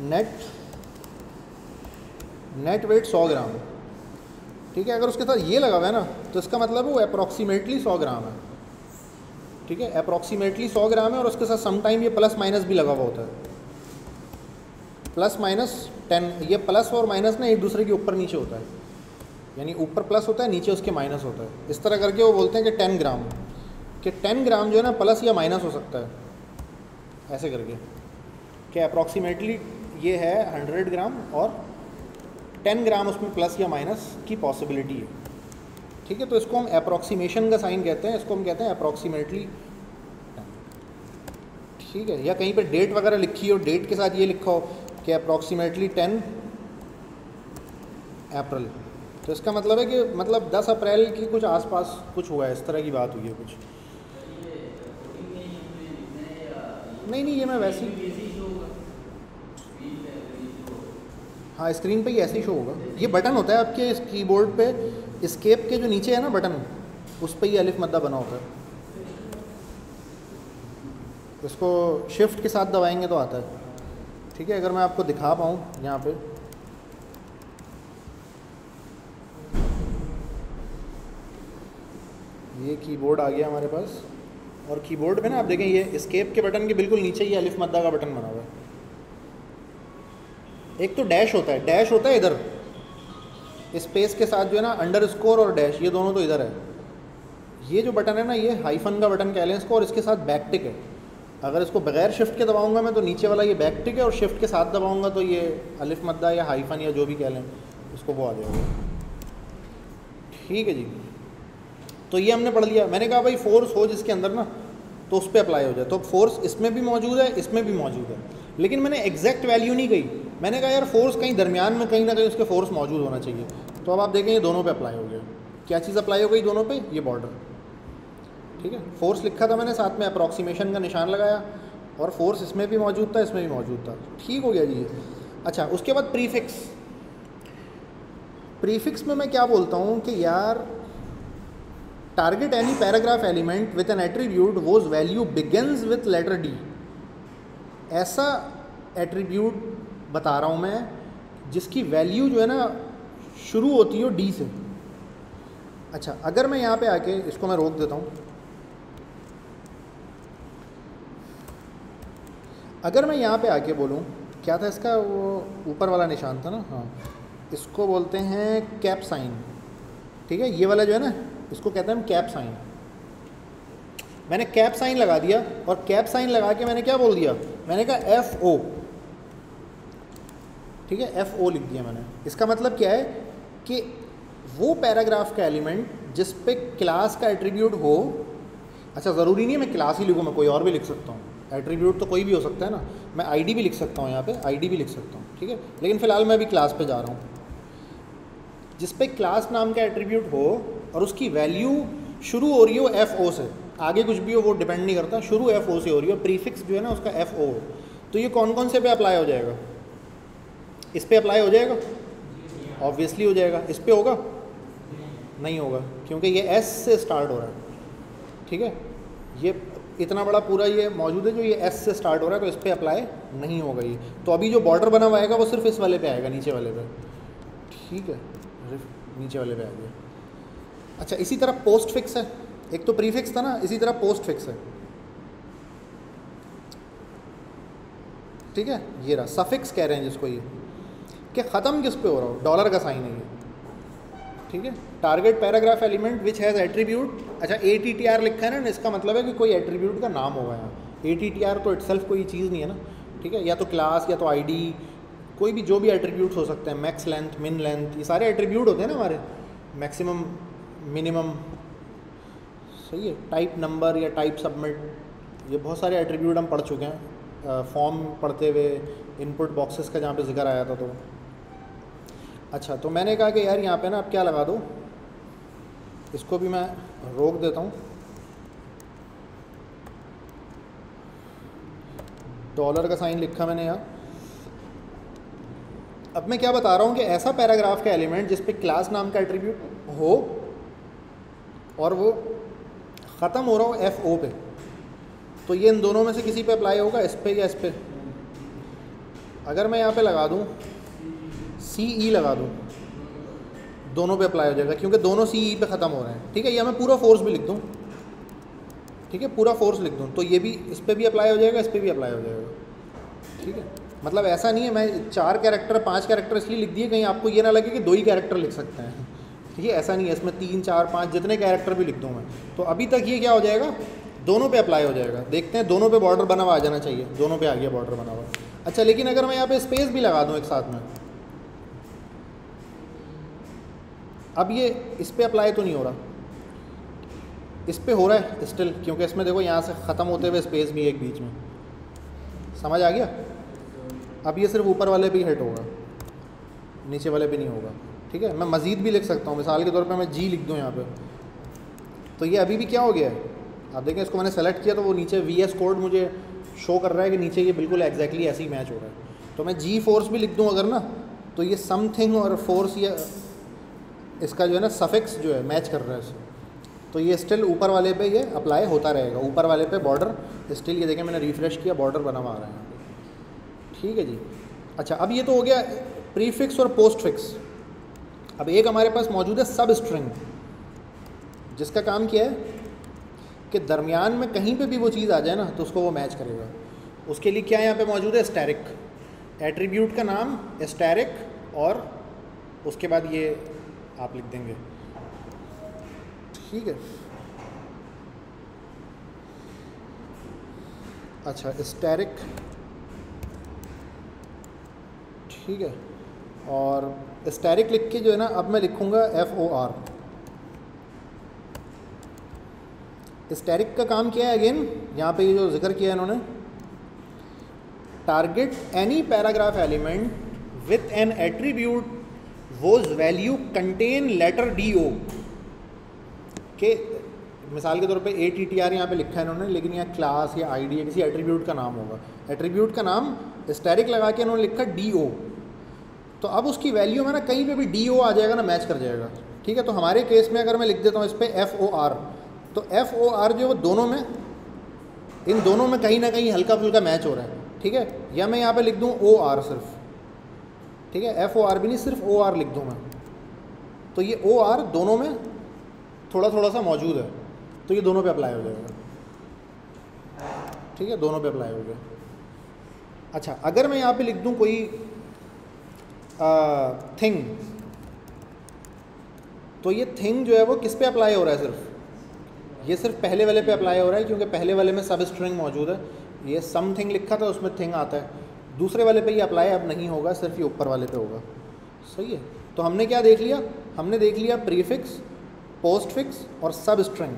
नेट वेट 100 ग्राम। ठीक है, अगर उसके साथ ये लगा हुआ है ना तो इसका मतलब है वो अप्रॉक्सीमेटली 100 ग्राम है। ठीक है, अप्रॉक्सीमेटली 100 ग्राम है, और उसके साथ समटाइम ये प्लस माइनस भी लगा हुआ होता है, प्लस माइनस 10। ये प्लस और माइनस ना एक दूसरे के ऊपर नीचे होता है, यानी ऊपर प्लस होता है, नीचे उसके माइनस होता है। इस तरह करके वो बोलते हैं कि 10 ग्राम, कि 10 ग्राम जो है ना प्लस या माइनस हो सकता है, ऐसे करके कि अप्रॉक्सीमेटली ये है 100 ग्राम और 10 ग्राम उसमें प्लस या माइनस की पॉसिबिलिटी है। ठीक है, तो इसको हम अप्रॉक्सीमेशन का साइन कहते हैं, इसको हम कहते हैं अप्रॉक्सीमेटली। ठीक है, या कहीं पे डेट वगैरह लिखी हो, डेट के साथ ये लिखा हो कि अप्रॉक्सीमेटली 10 अप्रैल, तो इसका मतलब है कि मतलब 10 अप्रैल की कुछ आसपास कुछ हुआ है, इस तरह की बात हुई है कुछ। नहीं, ये मैं वैसे ही, हाँ स्क्रीन पे ही ऐसे ही शो होगा। ये बटन होता है आपके इस कीबोर्ड पे, एस्केप के जो नीचे है ना बटन, उस पर ही अलिफ मद्दा बना होता है। इसको शिफ्ट के साथ दबाएंगे तो आता है। ठीक है, अगर मैं आपको दिखा पाऊँ यहाँ पे, ये कीबोर्ड आ गया हमारे पास, और कीबोर्ड पे ना आप देखें ये एस्केप के बटन के बिल्कुल नीचे ही अलिफ मद्दा का बटन बना हुआ है। एक तो डैश होता है, डैश होता है इधर स्पेस के साथ जो है ना, अंडरस्कोर और डैश, ये दोनों तो इधर है। ये जो बटन है ना, ये हाइफन का बटन कह लें इसको, और इसके साथ बैक टिक है। अगर इसको बगैर शिफ्ट के दबाऊंगा मैं तो नीचे वाला ये बैक टिक है, और शिफ्ट के साथ दबाऊंगा तो ये अलिफ मद्दा या हाइफन या जो भी कह लें इसको वो आ जाएगा। ठीक है जी, तो ये हमने पढ़ लिया। मैंने कहा भाई फोर्स हो जिसके अंदर ना तो उस पर अप्लाई हो जाए। तो फोर्स इसमें भी मौजूद है, इसमें भी मौजूद है, लेकिन मैंने एग्जैक्ट वैल्यू नहीं कही। मैंने कहा यार फोर्स कहीं दरमियान में कहीं ना कहीं उसके फोर्स मौजूद होना चाहिए। तो अब आप देखें ये दोनों पे अप्लाई हो गया। क्या चीज़ अप्लाई हो गई दोनों पे? ये बॉर्डर, ठीक है। फोर्स लिखा था मैंने, साथ में अप्रॉक्सीमेशन का निशान लगाया, और फोर्स इसमें भी मौजूद था, इसमें भी मौजूद था। ठीक हो गया जी ये। अच्छा, उसके बाद प्रीफिक्स। प्रीफिक्स में मैं क्या बोलता हूँ कि यार target any paragraph element with an attribute whose value begins with letter D. ऐसा एट्रीब्यूट बता रहा हूँ मैं जिसकी वैल्यू जो है ना शुरू होती हो डी से। अच्छा, अगर मैं यहाँ पे आके इसको मैं रोक देता हूँ, अगर मैं यहाँ पे आके बोलूँ, क्या था इसका वो ऊपर वाला निशान था ना, हाँ, इसको बोलते हैं कैप साइन, ठीक है। ये वाला जो है ना, इसको कहते हैं हम कैप साइन। मैंने कैप साइन लगा दिया, और कैप साइन लगा के मैंने क्या बोल दिया, मैंने कहा एफ ओ, ठीक है, एफ ओ लिख दिया मैंने। इसका मतलब क्या है कि वो पैराग्राफ का एलिमेंट जिस पे क्लास का एट्रीब्यूट हो। अच्छा, ज़रूरी नहीं है मैं क्लास ही लिखूँ, मैं कोई और भी लिख सकता हूँ। एट्रीब्यूट तो कोई भी हो सकता है ना, मैं आईडी भी लिख सकता हूँ, यहाँ पे आईडी भी लिख सकता हूँ, ठीक है। लेकिन फ़िलहाल मैं अभी क्लास पे जा रहा हूँ। जिस पे क्लास नाम का एट्रीब्यूट हो और उसकी वैल्यू शुरू हो रही हो एफ ओ से, आगे कुछ भी हो वो डिपेंड नहीं करता, शुरू एफ ओ से हो रही हो, प्रीफिक्स जो है ना उसका एफ ओ हो, तो ये कौन कौन से पे अप्लाई हो जाएगा? इस पे अप्लाई हो जाएगा, ऑब्वियसली हो जाएगा। इस पे होगा? नहीं होगा, क्योंकि ये एस से स्टार्ट हो रहा है, ठीक है। ये इतना बड़ा पूरा ये मौजूद है जो ये एस से स्टार्ट हो रहा है, तो इस पे अप्लाई नहीं होगा ये। तो अभी जो बॉर्डर बना हुआ आएगा वो सिर्फ इस वाले पे आएगा, नीचे वाले पे, ठीक है, नीचे वाले पे आ गया। अच्छा, इसी तरह पोस्ट फिक्स है, एक तो प्रीफिक्स था ना, इसी तरह पोस्ट फिक्स है, ठीक है। ये रहा सफिक्स कह रहे हैं जिसको, ये कि ख़त्म किस पे हो रहा हो, डॉलर का साइन है ये, ठीक है। Target paragraph element which has attribute. अच्छा, ATTR लिखा है ना, इसका मतलब है कि कोई एट्रीब्यूट का नाम होगा यहाँ। ATTR तो इटसेल्फ कोई चीज़ नहीं है ना, ठीक है, या तो क्लास या तो आईडी, कोई भी जो भी एट्रीब्यूट हो सकते हैं, मैक्स लेंथ, मिन लेंथ, ये सारे एट्रीब्यूट होते हैं ना हमारे, मैक्सिमम, मिनिमम, सही है, टाइप नंबर या टाइप सबमिट, ये बहुत सारे एट्रीब्यूट हम पढ़ चुके हैं फॉर्म पढ़ते हुए, इनपुट बॉक्सेस का जहाँ पे जिक्र आया था। तो अच्छा, तो मैंने कहा कि यार यहाँ पे ना अब क्या लगा दो, इसको भी मैं रोक देता हूँ, डॉलर का साइन लिखा मैंने यहाँ। अब मैं क्या बता रहा हूँ कि ऐसा पैराग्राफ का एलिमेंट जिस पे क्लास नाम का एट्रीब्यूट हो और वो ख़त्म हो रहा हो एफ ओ पे, तो ये इन दोनों में से किसी पे अप्लाई होगा, इस पे या इस पे। अगर मैं यहाँ पे लगा दूँ CE लगा दूँ, दोनों पे अप्लाई हो जाएगा, क्योंकि दोनों CE पे ख़त्म हो रहे हैं, ठीक है। या मैं पूरा फोर्स भी लिख दूँ, ठीक है, पूरा फोर्स लिख दूँ, तो ये भी इस पे भी अप्लाई हो जाएगा, इस पे भी अप्लाई हो जाएगा, ठीक है। मतलब ऐसा नहीं है मैं 4 कैरेक्टर 5 कैरेक्टर इसलिए लिख दिए कहीं आपको ये ना लगे कि 2 ही कैरेक्टर लिख सकते हैं, ठीक है, ऐसा नहीं है। इसमें 3 4 5 जितने कैरेक्टर भी लिख दूँ मैं, तो अभी तक ये क्या हो जाएगा, दोनों पे अप्लाई हो जाएगा। देखते हैं, दोनों पे बॉर्डर बना हुआ आ जाना चाहिए, दोनों पे आ गया बॉर्डर बना हुआ। अच्छा, लेकिन अगर मैं यहाँ पे स्पेस भी लगा दूँ एक साथ में, अब ये इस पे अप्लाई तो नहीं हो रहा, इस पे हो रहा है स्टिल, क्योंकि इसमें देखो यहाँ से ख़त्म होते हुए स्पेस भी एक बीच में, समझ आ गया। अब ये सिर्फ ऊपर वाले पे ही हिट होगा, नीचे वाले पे नहीं होगा, ठीक है। मैं मज़ीद भी लिख सकता हूँ, मिसाल के तौर पे मैं G लिख दूँ यहाँ पे, तो ये अभी भी क्या हो गया है, आप देखें, इसको मैंने सेलेक्ट किया तो वो नीचे VS कोड मुझे शो कर रहा है कि नीचे ये बिल्कुल एग्जैक्टली ऐसे ही मैच हो रहा है। तो मैं G फोर्स भी लिख दूँ अगर ना, तो ये समथिंग और फोर्स, ये इसका जो है ना सफिक्स जो है मैच कर रहा है इससे, तो ये स्टिल ऊपर वाले पे ये अप्लाई होता रहेगा, ऊपर वाले पे बॉर्डर स्टिल, ये देखें मैंने रिफ़्रेश किया, बॉर्डर बना हुआ आ रहा है यहाँ पे, ठीक है जी। अच्छा, अब ये तो हो गया प्रीफिक्स और पोस्ट फिक्स। अब एक हमारे पास मौजूद है सब स्ट्रिंग, जिसका काम क्या है कि दरमियान में कहीं पे भी वो चीज़ आ जाए ना तो उसको वो मैच करेगा। उसके लिए क्या यहाँ पे मौजूद है, स्टैरिक, एट्रीब्यूट का नाम स्टैरिक, और उसके बाद ये आप लिख देंगे, ठीक है। अच्छा, स्टैरिक, ठीक है, और स्टैरिक लिख के जो है ना अब मैं लिखूँगा FOR, स्टैटिक का काम क्या है अगेन, यहाँ पे ये जो जिक्र किया है इन्होंने, target any paragraph element with an attribute whose value contain letter DO के, मिसाल के तौर पे ATTR यहाँ पे लिखा है इन्होंने, लेकिन यहाँ क्लास या ID या किसी एट्रीब्यूट का नाम होगा, एट्रीब्यूट का नाम स्टैटिक लगा के इन्होंने लिखा DO, तो अब उसकी वैल्यू में ना कहीं पे भी DO आ जाएगा ना, मैच कर जाएगा, ठीक है। तो हमारे केस में अगर मैं लिख देता हूँ इस पर FOR, तो FOR जो वो दोनों में, इन दोनों में कहीं ना कहीं हल्का फुल्का मैच हो रहा है, ठीक है। या मैं यहाँ पे लिख दूँ OR सिर्फ, ठीक है, FOR भी नहीं, सिर्फ OR लिख दूँ मैं, तो ये OR दोनों में थोड़ा थोड़ा सा मौजूद है, तो ये दोनों पे अप्लाई हो जाएगा, ठीक है, दोनों पे अप्लाई हो गया। अच्छा, अगर मैं यहाँ पे लिख दूँ कोई थिंग, तो ये थिंग जो है वो किस पे अप्लाई हो रहा है, सिर्फ ये सिर्फ पहले वाले पे अप्लाई हो रहा है, क्योंकि पहले वाले में सब स्ट्रिंग मौजूद है, ये समथिंग लिखा था उसमें थिंग आता है, दूसरे वाले पे ये अप्लाई अब नहीं होगा, सिर्फ ये ऊपर वाले पे होगा, सही है। तो हमने क्या देख लिया, हमने देख लिया प्रीफिक्स, पोस्टफिक्स और सब स्ट्रिंग।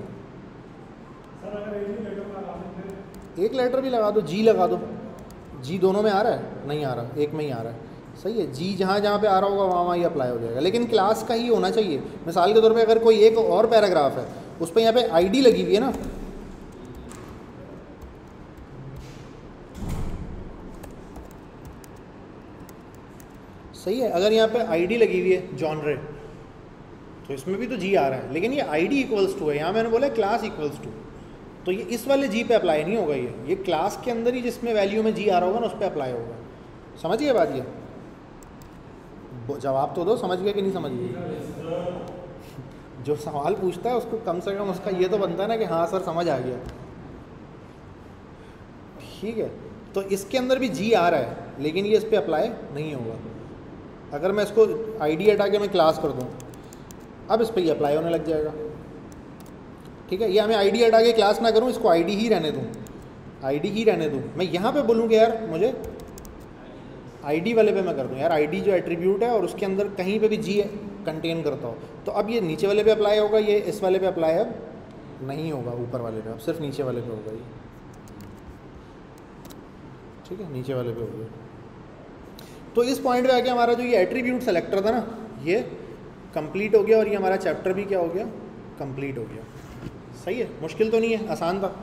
एक लेटर भी लगा दो, G लगा दो, G दोनों में आ रहा है, नहीं आ रहा, एक में ही आ रहा है, सही है। G जहाँ जहाँ पे आ रहा होगा वहाँ वहाँ ये अप्लाई हो जाएगा, लेकिन क्लास का ही होना चाहिए। मिसाल के तौर पे अगर कोई एक और पैराग्राफ है, उस पर यहाँ पे ID लगी हुई है ना, सही है, अगर यहाँ पे ID लगी हुई है जॉनरे, तो इसमें भी तो G आ रहा है, लेकिन ये ID इक्वल्स टू है, यहाँ मैंने बोला क्लास इक्वल्स टू, तो ये इस वाले G पे अप्लाई नहीं होगा, ये क्लास के अंदर ही जिसमें वैल्यू में G आ रहा होगा ना, उस पर अप्लाई होगा। समझ गए बात? ये जवाब तो दो, समझ गए कि नहीं समझ गए? जो सवाल पूछता है उसको कम से कम उसका ये तो बनता है ना कि हाँ सर समझ आ गया, ठीक है। तो इसके अंदर भी G आ रहा है, लेकिन ये इस पर अप्लाई नहीं होगा। अगर मैं इसको ID हटा के मैं क्लास कर दूँ, अब इस पर ये अप्लाई होने लग जाएगा, ठीक है। या मैं ID हटा के क्लास ना करूँ, इसको ID ही रहने दूँ, ID ही रहने दूँ, मैं यहाँ पे बोलूँ कि यार मुझे ID वाले पे मैं कर दूँ, यार ID जो एट्रीब्यूट है और उसके अंदर कहीं पे भी G कंटेन करता हो, तो अब ये नीचे वाले पे अप्लाई होगा, ये इस वाले पे अप्लाई अब नहीं होगा, ऊपर वाले पे, अब सिर्फ नीचे वाले पे होगा ये, ठीक है, नीचे वाले पे होगा। तो इस पॉइंट पे आके हमारा जो ये एट्रीब्यूट सेलेक्टर था ना, ये कंप्लीट हो गया, और ये हमारा चैप्टर भी क्या हो गया, कंप्लीट हो गया। सही है, मुश्किल तो नहीं है, आसान था।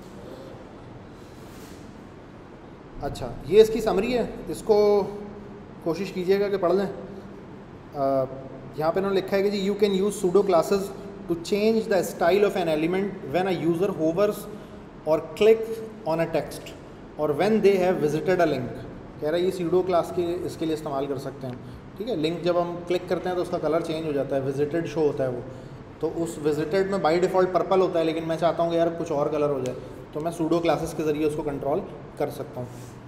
अच्छा, ये इसकी समरी है, इसको कोशिश कीजिएगा कि पढ़ लें। यहाँ पे उन्होंने लिखा है कि जी you can use pseudo classes to change the style of an element when a user hovers और क्लिक ऑन अ टेक्स्ट और when they have visited a link. कह रहा है ये सूडो क्लास के इसके लिए इस्तेमाल कर सकते हैं, ठीक है। लिंक जब हम क्लिक करते हैं तो उसका कलर चेंज हो जाता है, विजिटेड शो होता है वो, तो उस विजिटेड में बाय डिफ़ॉल्ट पर्पल होता है, लेकिन मैं चाहता हूँ कि यार कुछ और कलर हो जाए, तो मैं सूडो क्लासेस के ज़रिए उसको कंट्रोल कर सकता हूँ।